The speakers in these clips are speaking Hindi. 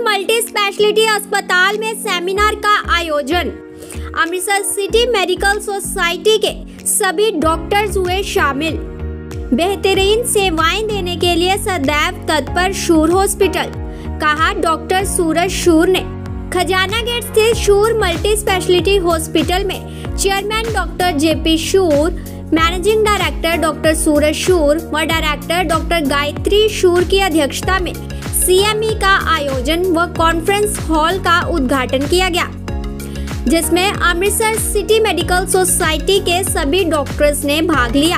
मल्टी स्पेशलिटी अस्पताल में सेमिनार का आयोजन। अमृतसर सिटी मेडिकल सोसाइटी के सभी डॉक्टर्स हुए शामिल। बेहतरीन सेवाएं देने के लिए सदैव तत्पर शूर हॉस्पिटल, कहा डॉक्टर सूरज शूर ने। खजाना गेट स्थित शूर मल्टी स्पेशलिटी हॉस्पिटल में chairman doctor JP Shoor, managing director doctor Suraj Shoor व डायरेक्टर डॉक्टर गायत्री शूर की अध्यक्षता में CME का आयोजन व कॉन्फ्रेंस हॉल का उद्घाटन किया गया, जिसमें अमृतसर सिटी मेडिकल सोसाइटी के सभी डॉक्टर्स ने भाग लिया।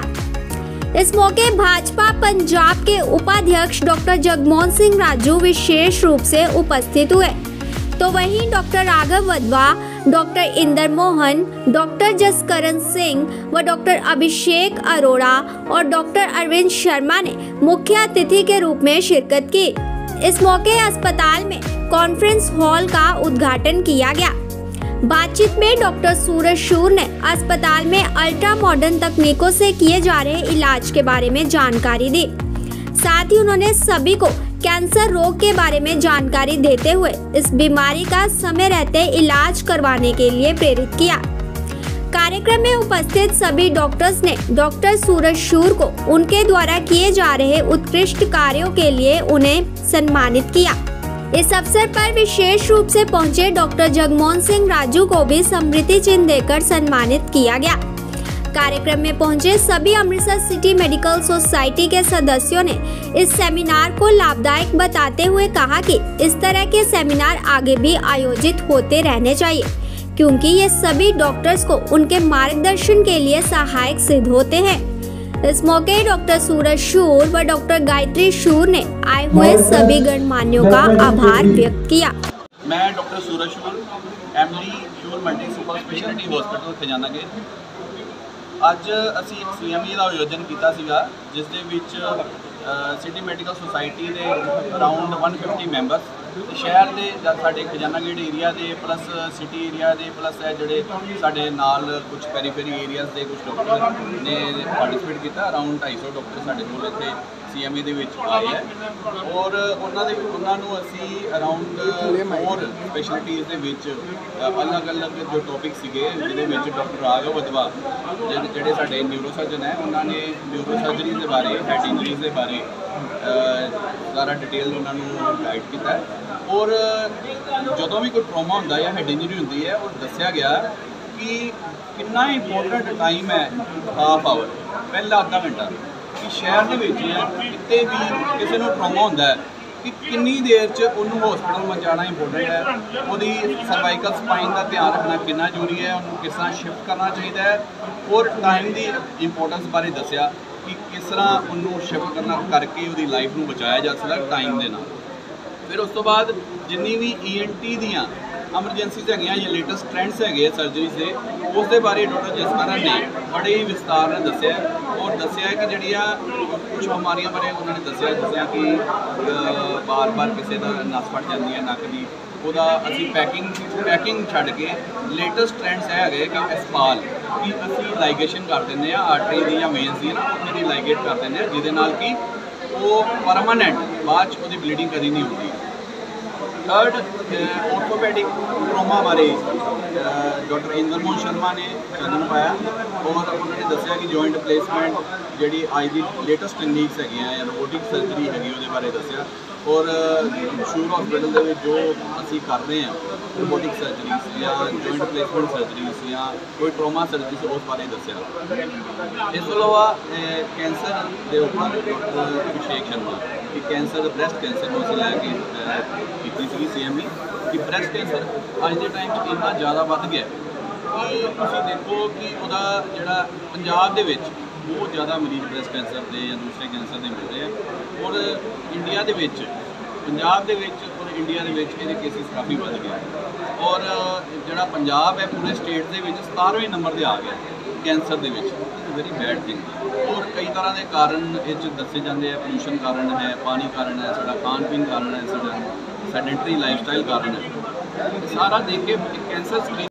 इस मौके भाजपा पंजाब के उपाध्यक्ष डॉक्टर जगमोहन सिंह राजू विशेष रूप से उपस्थित हुए, तो वहीं doctor Raghav Wadhwa, doctor Inder Mohan, doctor Jaskaran Singh व डॉक्टर अभिषेक अरोड़ा और डॉक्टर अरविंद शर्मा ने मुख्य अतिथि के रूप में शिरकत की। इस मौके अस्पताल में कॉन्फ्रेंस हॉल का उद्घाटन किया गया। बातचीत में डॉक्टर सूरज शूर ने अस्पताल में अल्ट्रा मॉडर्न तकनीकों से किए जा रहे इलाज के बारे में जानकारी दी। साथ ही उन्होंने सभी को कैंसर रोग के बारे में जानकारी देते हुए इस बीमारी का समय रहते इलाज करवाने के लिए प्रेरित किया। कार्यक्रम में उपस्थित सभी डॉक्टर्स ने डॉक्टर सूरज शूर को उनके द्वारा किए जा रहे उत्कृष्ट कार्यों के लिए उन्हें सम्मानित किया। इस अवसर पर विशेष रूप से पहुंचे डॉक्टर जगमोहन सिंह राजू को भी स्मृति चिन्ह देकर सम्मानित किया गया। कार्यक्रम में पहुंचे सभी अमृतसर सिटी मेडिकल सोसाइटी के सदस्यों ने इस सेमिनार को लाभदायक बताते हुए कहा कि इस तरह के सेमिनार आगे भी आयोजित होते रहने चाहिए, क्योंकि ये सभी डॉक्टर्स को उनके मार्गदर्शन के लिए सहायक सिद्ध होते हैं। इस मौके डॉक्टर सूरज शूर व डॉक्टर गायत्री शूर ने आए हुए सभी गणमान्यों का आभार व्यक्त किया। मैं doctor Suraj Shoor, MD Shoor multi super speciality hospital Khazana gate. ਅੱਜ ਅਸੀਂ ਇੱਕ CME ਦਾ ਆਯੋਜਨ ਕੀਤਾ ਸੀਗਾ, ਜਿਸ ਦੇ ਵਿੱਚ ਸਿਟੀ ਮੈਡੀਕਲ ਸੁਸਾਇਟੀ ਦੇ ਅਰਾਊਂਡ 150 ਮੈਂਬਰਸ ਸ਼ਹਿਰ ਦੇ ਸਾਡੇ ਖਜ਼ਾਨਾ ਗੇਟ ਏਰੀਆ ਦੇ ਪਲੱਸ ਸਿਟੀ ਏਰੀਆ ਦੇ ਪਲੱਸ ਜਿਹੜੇ ਸਾਡੇ ਨਾਲ ਕੁਝ ਪੈਰੀਫੇਰੀ ਏਰੀਆਜ਼ ਦੇ ਕੁਝ ਡਾਕਟਰ ਨੇ ਪਾਰਟਿਸਿਪੇਟ ਕੀਤਾ। ਅਰਾਊਂਡ 250 ਡਾਕਟਰ ਸਾਡੇ ਕੋਲ ਇੱਥੇ CME ਦੇ ਵਿੱਚ ਆਏ ਹੈ ਔਰ ਉਹਨਾਂ ਨੂੰ ਅਸੀਂ ਅਰਾਊਂਡ 4 ਸਪੈਸ਼ਲਿਟੀਜ਼ ਦੇ ਵਿੱਚ ਅਲੱਗ-ਅਲੱਗ ਜੋ ਟੌਪਿਕ ਸੀਗੇ, ਜਿਹਦੇ ਵਿੱਚ ਡਾਕਟਰ ਰਾਘਵ ਵਧਵਾ ਜਿਹੜੇ ਸਾਡੇ ਨਿਊਰੋ ਸਰਜਨ ਹੈ, ਉਹਨਾਂ ਨੇ ਨਿਊਰੋ ਸਰਜਰੀ ਦੇ ਬਾਰੇ, ਹੈਡ ਇੰਜਰੀਜ਼ ਦੇ ਬਾਰੇ ਸਾਰਾ ਡਿਟੇਲ ਉਹਨਾਂ ਨੂੰ ਗਾਈਡ ਕੀਤਾ। ਔਰ ਜਦੋਂ ਵੀ ਕੋਈ ਟਰੋਮਾ ਹੁੰਦਾ ਜਾਂ ਹੈਡ ਇੰਜਰੀ ਹੁੰਦੀ ਹੈ, ਉਹ ਦੱਸਿਆ ਗਿਆ ਕਿ ਕਿੰਨਾ ਇੰਪੋਰਟੈਂਟ ਟਾਈਮ ਹੈ ਹਾਫ ਆਵਰ, ਪਹਿਲਾ ਅੱਧਾ ਘੰਟਾ, ਕਿ ਸ਼ਹਿਰ ਦੇ ਵਿੱਚ ਕਿਤੇ ਵੀ ਕਿਸੇ ਨੂੰ ਟਰੋਮਾ ਹੁੰਦਾ ਹੈ ਕਿ ਕਿੰਨੀ ਦੇਰ 'ਚ ਉਹਨੂੰ ਹਸਪੀਟਲ ਪਹੁੰਚਾਉਣਾ ਇੰਪੋਰਟੈਂਟ ਹੈ। ਉਹਦੀ ਸਰਵਾਈਕਲ ਸਪਾਈਨ ਦਾ ਧਿਆਨ ਰੱਖਣਾ ਕਿੰਨਾ ਜ਼ਰੂਰੀ ਹੈ, ਉਹਨੂੰ ਕਿਸ ਤਰ੍ਹਾਂ ਸ਼ਿਫਟ ਕਰਨਾ ਚਾਹੀਦਾ ਹੈ, ਔਰ ਟਾਈਮ ਦੀ ਇੰਪੋਰਟੈਂਸ ਬਾਰੇ ਦੱਸਿਆ ਕਿ ਕਿਸ ਤਰ੍ਹਾਂ ਉਹਨੂੰ ਸ਼ਿਫਟ ਕਰਨਾ ਕਰਕੇ ਉਹਦੀ ਲਾਈਫ ਨੂੰ ਬਚਾਇਆ ਜਾ ਸਕਦਾ ਟਾਈਮ ਦੇ ਨਾਲ। ਫਿਰ ਉਸ ਤੋਂ ਬਾਅਦ ਜਿੰਨੀ ਵੀ ENT ਦੀਆਂ ਐਮਰਜੈਂਸੀਜ਼ ਹੈਗੀਆਂ ਜਾਂ ਲੇਟੈਸਟ ਟ੍ਰੈਂਡਸ ਹੈਗੇ ਸਰਜਰੀਜ਼ ਦੇ, ਉਸ ਦੇ ਬਾਰੇ ਡਾਕਟਰ ਜਸਕਰਨ ਨੇ ਬੜੇ ਹੀ ਵਿਸਤਾਰ ਨਾਲ ਦੱਸਿਆ ਔਰ ਦੱਸਿਆ ਕਿ ਜਿਹੜੀਆਂ ਕੁਝ ਬਿਮਾਰੀਆਂ ਬਾਰੇ ਉਹਨਾਂ ਨੇ ਦੱਸਿਆ, ਜਿਸ ਤਰ੍ਹਾਂ ਕਿ ਬਾਰ-ਬਾਰ ਕਿਸੇ ਦਾ ਨਸ ਫਟ ਜਾਂਦੀ ਹੈ ਨੱਕ ਦੀ, ਉਹਦਾ ਅਸੀਂ ਪੈਕਿੰਗ ਛੱਡ ਕੇ ਲੇਟੈਸਟ ਟ੍ਰੈਂਡਸ ਇਹ ਹੈਗੇ ਕਿ ਐਸਪਾਲ, ਕਿ ਅਸੀਂ ਲਾਈਗੇਸ਼ਨ ਕਰ ਦਿੰਦੇ ਹਾਂ ਆਰਟਰੀ ਦੀ ਜਾਂ ਵੇਨਸ ਦੀ, ਉਹਦੀ ਲਾਈਗੇਟ ਕਰ ਦਿੰਦੇ ਹਾਂ, ਜਿਹਦੇ ਨਾਲ ਕਿ ਉਹ ਪਰਮਾਨੈਂਟ ਬਾਅਦ 'ਚ ਉਹਦੀ ਬਲੀਡਿੰਗ ਕਦੀ ਨਹੀਂ ਹੁੰਦੀ। थर्ड, ऑर्थोपेडिक ट्रोमा बारे डॉक्टर इंदर मोहन शर्मा ने चानन पाया और उन्होंने दसिया कि जॉइंट रिप्लेसमेंट जी अज की लेटेस्ट टेक्नीक्स है या रोबोटिक सर्जरी हैगी वो बारे दसिया और शूर हॉस्पिटल के जो असी कर रहे हैं रोबोटिक सर्जरीज या जॉइंट रिप्लेसमेंट सर्जरीज या कोई ट्रोमा सर्जरीज उस बारे दसिया। इस अलावा कैंसर के उपर डॉक्टर अभिषेक शर्मा कि कैंसर ब्रैसट कैंसर को लैके की CME कि ब्रैसट कैंसर अज के टाइम इन्ना ज़्यादा बढ़ गया कि तुसीं देखो कि वह जोड़ा पंजाब दे विच बहुत ज़्यादा मरीज ब्रैसट कैंसर के या दूसरे कैंसर के मिल रहे हैं और इंडिया के विच पंजाब के विच और इंडिया के विच ये केसिस काफ़ी बढ़ गया और जोड़ा पंजाब है पूरे स्टेट के विच 17वें नंबर पर आ गया कैंसर के विच। वेरी बैड थिंग और कई तरह के कारण इस दसे जाते हैं, पोल्यूशन कारण है, पानी कारण है, साड़ा खान पीन कारण है, साड़ा सैडेंटरी लाइफ स्टाइल कारण है, सारा देख के कैंसर स्क्रीन